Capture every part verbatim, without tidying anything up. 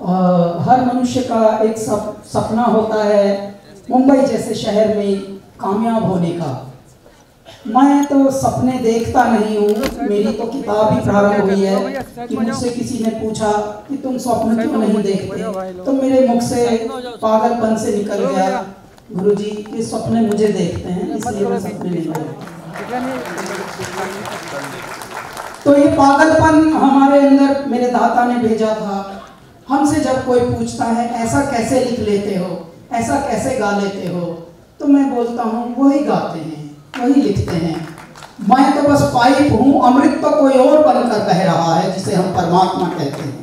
हर मनुष्य का एक सप, सपना होता है मुंबई जैसे शहर में कामयाब होने का। मैं तो सपने देखता नहीं हूँ, मेरी तो किताब ही प्रारंभ हुई है कि मुझसे किसी ने पूछा कि तुम स्वप्न क्यों नहीं देखते, तो मेरे मुख से पागलपन से निकल गया, गुरुजी ये सपने मुझे देखते हैं इसलिए मैं सपने नहीं देखता। तो ये पागलपन हमारे अंदर मेरे दाता ने भेजा था। हमसे जब कोई पूछता है ऐसा कैसे लिख लेते हो, ऐसा कैसे गा लेते हो, तो मैं बोलता हूँ वही गाते हैं, वही लिखते हैं। मैं तो बस पाइप हूँ, अमृत तो कोई और बनकर बह रहा है जिसे हम परमात्मा कहते हैं।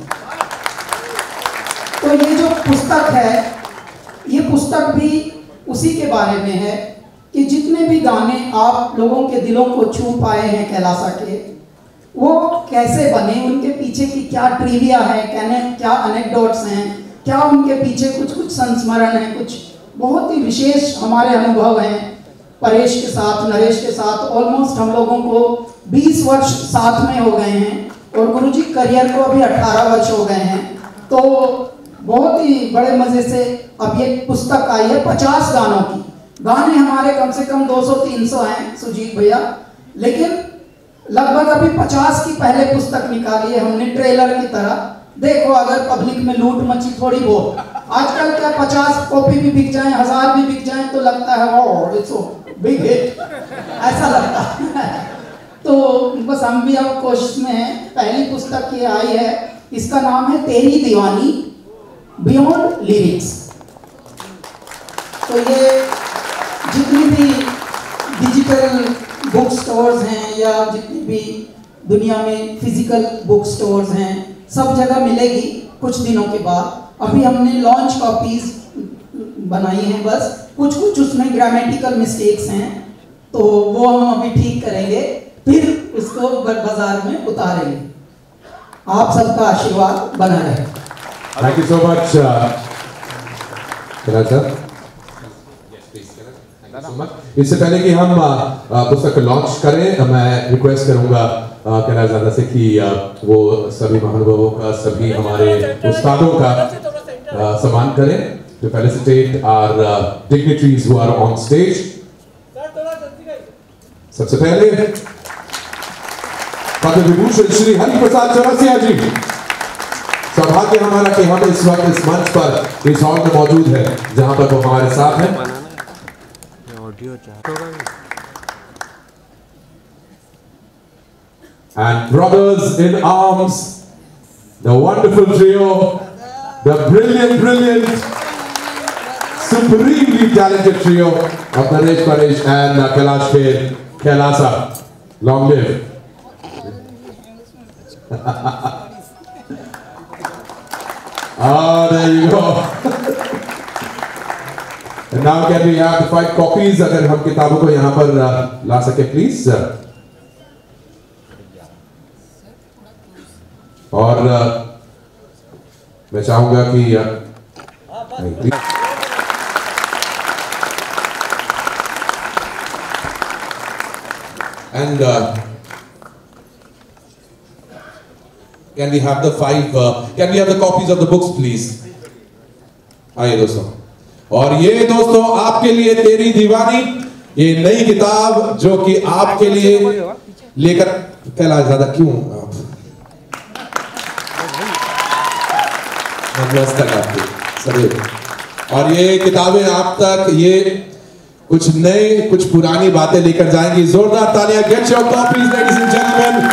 तो ये जो पुस्तक है, ये पुस्तक भी उसी के बारे में है कि जितने भी गाने आप लोगों के दिलों को छू पाए हैं कैलासा के, वो कैसे बने, उनके पीछे की क्या ट्रिविया है, क्या अनेक्डोट्स हैं, क्या उनके पीछे कुछ कुछ संस्मरण है, कुछ बहुत ही विशेष हमारे अनुभव हैं। परेश के साथ, नरेश के साथ ऑलमोस्ट हम लोगों को बीस वर्ष साथ में हो गए हैं और गुरुजी करियर को अभी अठारह वर्ष हो गए हैं। तो बहुत ही बड़े मज़े से अब ये पुस्तक आई है पचास गानों की। गाने हमारे कम से कम दो सौ तीन सौ हैं सुजीत भैया, लेकिन लगभग अभी पचास की पहले पुस्तक निकाली है हमने ट्रेलर की तरह। देखो अगर पब्लिक में लूट मची थोड़ी बहुत, आजकल क्या पचास कॉपी भी बिक जाए, हजार भी बिक जाए तो लगता है ओह इट्स बिग हिट, ऐसा लगता है। तो बस हम भी अब कोशिश में हैं। पहली पुस्तक ये आई है, इसका नाम है तेरी दीवानी बियॉन्ड लिरिक्स। तो ये जितनी भी डिजिटल बुक स्टोर्स हैं या जितनी भी दुनिया में फिजिकल बुक स्टोर्स हैं, सब जगह मिलेगी कुछ दिनों के बाद। अभी हमने लॉन्च कॉपीज बनाई हैं, बस कुछ कुछ उसमें ग्रामेटिकल मिस्टेक्स हैं तो वो हम अभी ठीक करेंगे, फिर उसको बाजार में उतारेंगे। आप सबका आशीर्वाद बना रहे। Thank you so much sir. इससे पहले कि हम पुस्तक लॉन्च करें, मैं रिक्वेस्ट करूंगा कैलाश दादा से कि वो सभी महानुभावों का, सभी हमारे उस्तादों का सम्मान करें। To felicitate our uh, dignitaries who are on stage. सबसे पहले पद्म विभूषण श्री हरि प्रसाद चौरसिया जी। सौभाग्य हमारा कि हम इस वक्त इस मंच पर इस हॉल में मौजूद है जहां पर वो हमारे साथ हैं। And brothers in arms, the wonderful trio, the brilliant, brilliant, supremely talented trio of Naresh Paresh and uh, Kailash Kher, Kailasa. Long live. Ah, there you go. And now can we have the five copies? अगर हम किताबों को यहाँ पर uh, ला सके please. और uh, मैं चाहूँगा कि uh, and uh, can we have the five uh, can we have the copies of the books please? आइए दोस्तों, और ये दोस्तों आपके लिए तेरी दीवानी, ये नई किताब जो कि आपके लिए लेकर कैलाश दादा क्यों आप नमस्कार आपके सभी। और ये किताबें आप तक ये कुछ नए कुछ पुरानी बातें लेकर जाएंगी। जोरदार तालियां। Get your copies ladies and gentlemen.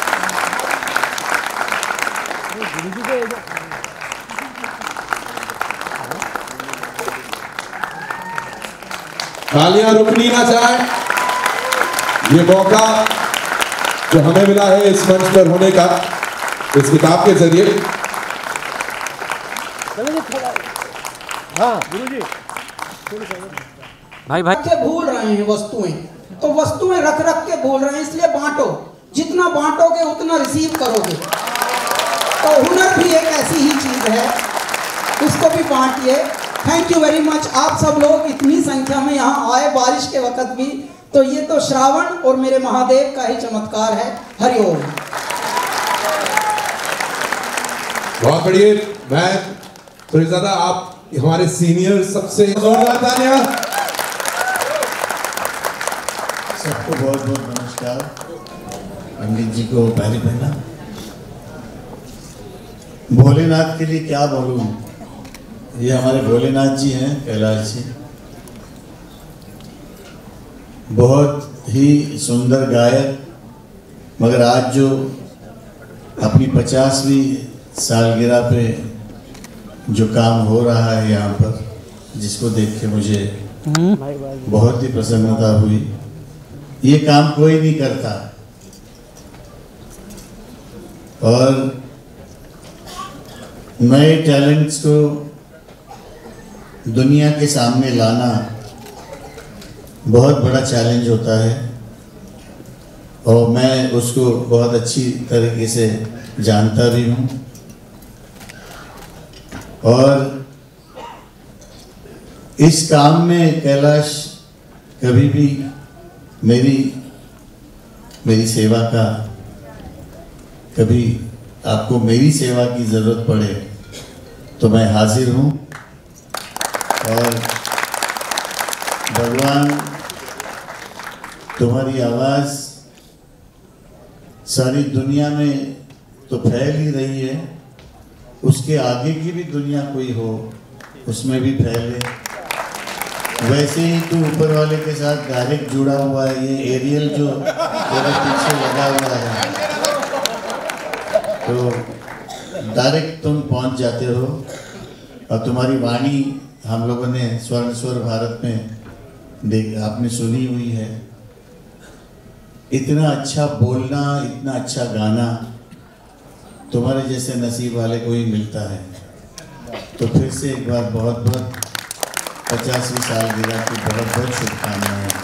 तालियां रुकनी ना चाहे। ये मौका जो हमें मिला है इस मंच पर होने का, इस किताब के जरिए। हाँ गुरुजी भाई भाई के भूल रहे हैं वस्तुएं, तो वस्तुएं रख रख के भूल रहे हैं, इसलिए बांटो। जितना बांटोगे उतना रिसीव करोगे। तो हुनर भी एक ऐसी ही चीज है, उसको भी बांटिए। Thank you very much. आप सब लोग इतनी संख्या में यहाँ आए बारिश के वक्त भी, तो ये तो श्रावण और मेरे महादेव का ही चमत्कार है। हरिओम। बहुत बढ़िया। मैं सुरेशदादा, आप हमारे सीनियर, सबसे जोरदार तालियां। सबको बहुत बहुत नमस्कार। पंडित जी को पहले पहना। भोलेनाथ के लिए क्या बोलूं, ये हमारे भोलेनाथ जी हैं, कैलाश जी। बहुत ही सुंदर गायक, मगर आज जो अपनी पचासवीं सालगिरह पे जो काम हो रहा है यहाँ पर, जिसको देख के मुझे बहुत ही प्रसन्नता हुई। ये काम कोई नहीं करता और नए टैलेंट्स को दुनिया के सामने लाना बहुत बड़ा चैलेंज होता है और मैं उसको बहुत अच्छी तरीके से जानता भी हूँ। और इस काम में कैलाश कभी भी मेरी मेरी सेवा का, कभी आपको मेरी सेवा की ज़रूरत पड़े तो मैं हाजिर हूँ। और भगवान, तुम्हारी आवाज़ सारी दुनिया में तो फैल ही रही है, उसके आगे की भी दुनिया कोई हो उसमें भी फैले। वैसे ही तू ऊपर वाले के साथ डायरेक्ट जुड़ा हुआ है। ये एरियल जो तेरा पीछे लगा हुआ है तो डायरेक्ट तुम पहुंच जाते हो। और तुम्हारी वाणी हम लोगों ने स्वर्ण स्वर भारत में देख आपने सुनी हुई है। इतना अच्छा बोलना, इतना अच्छा गाना तुम्हारे जैसे नसीब वाले को ही मिलता है। तो फिर से एक बार बहुत बहुत पचासवीं सालगिरह की बहुत बहुत शुभकामनाएं।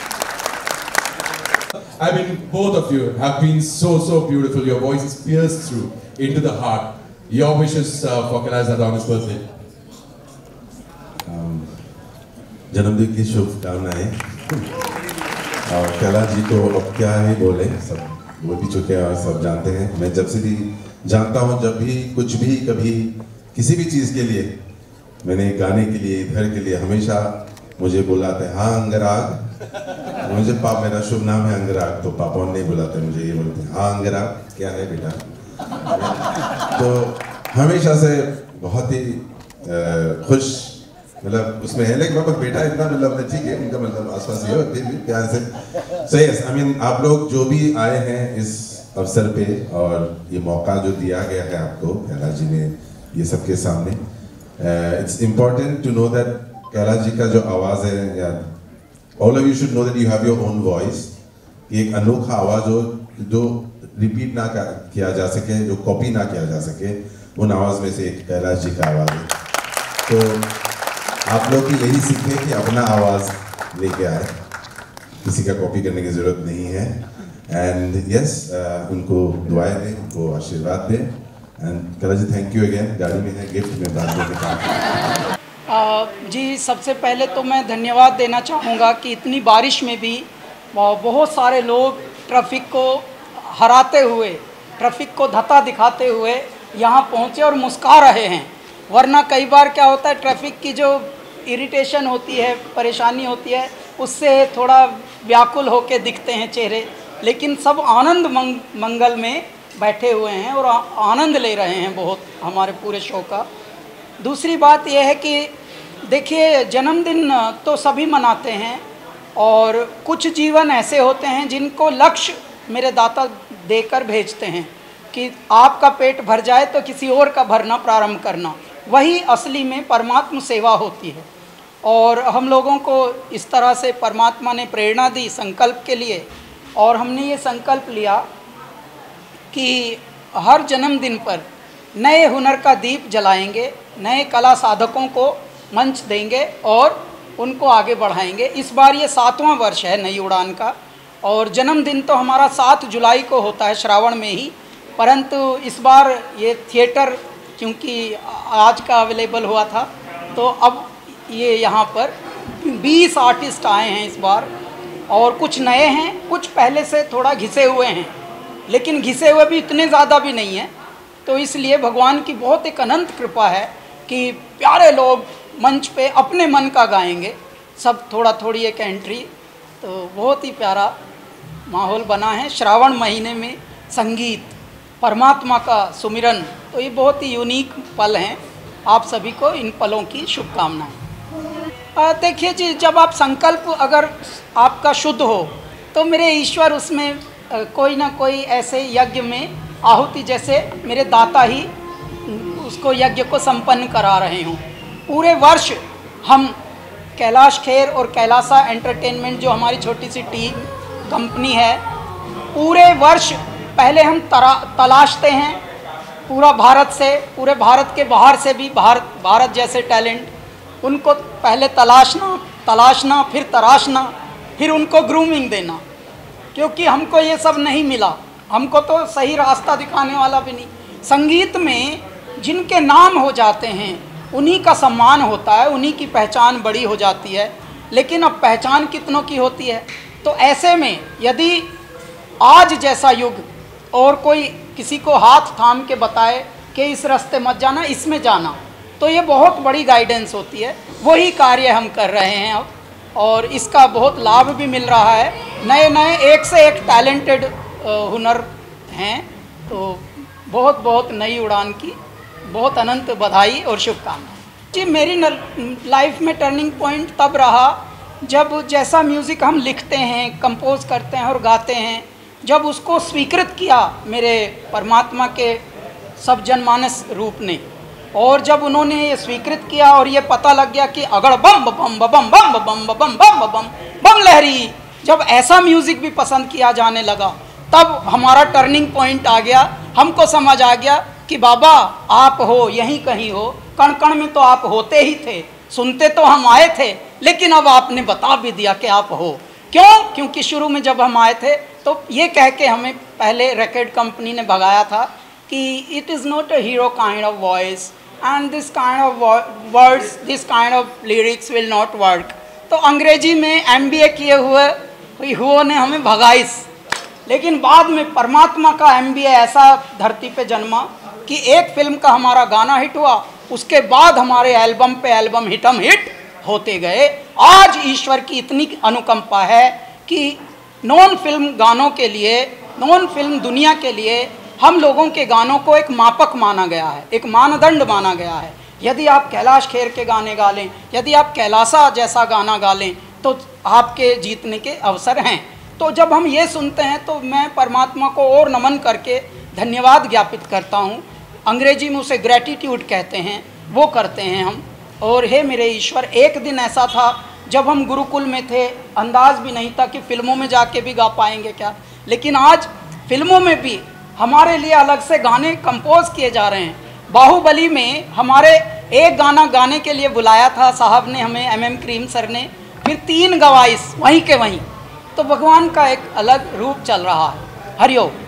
I mean, both of you have been so so beautiful. Your voice is pierced through into the heart. Your wishes uh, for Kailash Dada on his birthday. um, जन्मदिन की शुभकामनाएं। और कैलाश जी को अब क्या ही बोले, सब बोल भी चुके हैं और सब जानते हैं। मैं जब से भी जानता हूँ, जब भी कुछ भी कभी किसी भी चीज़ के लिए, मैंने गाने के लिए, इधर के लिए, हमेशा मुझे बुलाते हैं, हाँ अंगराग। मुझे पाप, मेरा शुभ नाम है अंगराग, तो पापा नहीं बुलाते मुझे, ये बोलते हैं हाँ अंगराग क्या है बेटा। तो हमेशा से बहुत ही खुश, मतलब उसमें है, लेकिन पापा बेटा इतना मतलब ठीक है, उनका मतलब आसपास ही हो, फिर भी प्यार से। सो यस, आई मीन आप लोग जो भी आए हैं इस अवसर पे और ये मौका जो दिया गया है आपको कैलाश जी ने ये सबके सामने, it's important to know that Kailash ji का जो आवाज़ है, या all of you should know that you have your own voice. एक अनोखा आवाज़ हो जो रिपीट ना किया जा सके, जो कॉपी ना किया जा सके, उन आवाज़ में से एक कैलाश जी का आवाज़ है। तो आप लोग की यही सीखे कि अपना आवाज़ लेके आए, किसी का कॉपी करने की ज़रूरत नहीं है। एंड यस, उनको दुआएं दें, उनको आशीर्वाद दें। And Kailash ji thank you again. गाड़ी में है गिफ्ट में बाद में निकाल। जी, सबसे पहले तो मैं धन्यवाद देना चाहूँगा कि इतनी बारिश में भी बहुत सारे लोग ट्रैफिक को हराते हुए, ट्रैफिक को धत्ता दिखाते हुए यहाँ पहुँचे और मुस्कुरा रहे हैं। वरना कई बार क्या होता है, ट्रैफिक की जो इरिटेशन होती है, परेशानी होती है, उससे थोड़ा व्याकुल होके दिखते हैं चेहरे, लेकिन सब आनंद मंग, मंगल में बैठे हुए हैं और आनंद ले रहे हैं बहुत हमारे पूरे शो का। दूसरी बात यह है कि देखिए, जन्मदिन तो सभी मनाते हैं और कुछ जीवन ऐसे होते हैं जिनको लक्ष्य मेरे दाता देकर भेजते हैं कि आपका पेट भर जाए तो किसी और का भरना प्रारंभ करना, वही असली में परमात्म सेवा होती है। और हम लोगों को इस तरह से परमात्मा ने प्रेरणा दी संकल्प के लिए, और हमने ये संकल्प लिया कि हर जन्मदिन पर नए हुनर का दीप जलाएंगे, नए कला साधकों को मंच देंगे और उनको आगे बढ़ाएंगे। इस बार ये सातवां वर्ष है नई उड़ान का, और जन्मदिन तो हमारा सात जुलाई को होता है, श्रावण में ही, परंतु इस बार ये थिएटर क्योंकि आज का अवेलेबल हुआ था, तो अब ये यहाँ पर बीस आर्टिस्ट आए हैं इस बार, और कुछ नए हैं, कुछ पहले से थोड़ा घिसे हुए हैं, लेकिन घिसे हुए भी इतने ज़्यादा भी नहीं हैं। तो इसलिए भगवान की बहुत एक अनंत कृपा है कि प्यारे लोग मंच पे अपने मन का गाएंगे, सब थोड़ा थोड़ी एक एंट्री, तो बहुत ही प्यारा माहौल बना है। श्रावण महीने में संगीत, परमात्मा का सुमिरन, तो ये बहुत ही यूनिक पल हैं। आप सभी को इन पलों की शुभकामनाएं। देखिए जी, जब आप संकल्प अगर आपका शुद्ध हो तो मेरे ईश्वर उसमें आ, कोई ना कोई ऐसे यज्ञ में आहुति, जैसे मेरे दाता ही उसको यज्ञ को संपन्न करा रहे हों। पूरे वर्ष हम कैलाश खेर और कैलासा एंटरटेनमेंट, जो हमारी छोटी सी टीम कंपनी है, पूरे वर्ष पहले हम तरा तलाशते हैं पूरा भारत से, पूरे भारत के बाहर से भी, भारत भारत जैसे टैलेंट, उनको पहले तलाशना तलाशना फिर तराशना, फिर उनको ग्रूमिंग देना, क्योंकि हमको ये सब नहीं मिला, हमको तो सही रास्ता दिखाने वाला भी नहीं। संगीत में जिनके नाम हो जाते हैं उन्हीं का सम्मान होता है, उन्हीं की पहचान बड़ी हो जाती है, लेकिन अब पहचान कितनों की होती है। तो ऐसे में यदि आज जैसा युग और कोई किसी को हाथ थाम के बताए कि इस रास्ते मत जाना, इसमें जाना, तो ये बहुत बड़ी गाइडेंस होती है। वही कार्य हम कर रहे हैं अब, और इसका बहुत लाभ भी मिल रहा है। नए नए एक से एक टैलेंटेड हुनर हैं, तो बहुत बहुत नई उड़ान की बहुत अनंत बधाई और शुभकामनाएं। जी, मेरी लाइफ में टर्निंग पॉइंट तब रहा जब जैसा म्यूज़िक हम लिखते हैं, कंपोज करते हैं और गाते हैं, जब उसको स्वीकृत किया मेरे परमात्मा के सब जनमानस रूप ने, और जब उन्होंने ये स्वीकृत किया और ये पता लग गया कि अगड़ बम बम बम बम बम बम बम बम बम बम लहरी, जब ऐसा म्यूज़िक भी पसंद किया जाने लगा, तब हमारा टर्निंग पॉइंट आ गया। हमको समझ आ गया कि बाबा आप हो, यहीं कहीं हो, कण कण में तो आप होते ही थे, सुनते तो हम आए थे, लेकिन अब आपने बता भी दिया कि आप हो। क्यों? क्योंकि शुरू में जब हम आए थे तो ये कह के हमें पहले रिकॉर्ड कंपनी ने भगाया था कि it is not a hero kind of voice and this kind of words, this kind of lyrics will not work. तो अंग्रेजी में एम बी ए किए हुए हुओं ने हमें भगाइस, लेकिन बाद में परमात्मा का एम बी ए ऐसा धरती पे जन्मा कि एक फिल्म का हमारा गाना हिट हुआ, उसके बाद हमारे एल्बम पे एल्बम हिटम हिट होते गए। आज ईश्वर की इतनी अनुकंपा है कि नॉन फिल्म गानों के लिए, नॉन फिल्म दुनिया के लिए हम लोगों के गानों को एक मापक माना गया है, एक मानदंड माना गया है। यदि आप कैलाश खेर के गाने गा लें, यदि आप कैलासा जैसा गाना गा लें, तो आपके जीतने के अवसर हैं। तो जब हम ये सुनते हैं तो मैं परमात्मा को और नमन करके धन्यवाद ज्ञापित करता हूँ। अंग्रेजी में उसे ग्रेटिट्यूड कहते हैं, वो करते हैं हम। और हे मेरे ईश्वर, एक दिन ऐसा था जब हम गुरुकुल में थे, अंदाज भी नहीं था कि फिल्मों में जाके भी गा पाएंगे क्या, लेकिन आज फिल्मों में भी हमारे लिए अलग से गाने कंपोज किए जा रहे हैं। बाहुबली में हमारे एक गाना गाने के लिए बुलाया था साहब ने हमें, एम एम क्रीम सर ने, फिर तीन गवाइस वहीं के वहीं। तो भगवान का एक अलग रूप चल रहा है। हरिओम।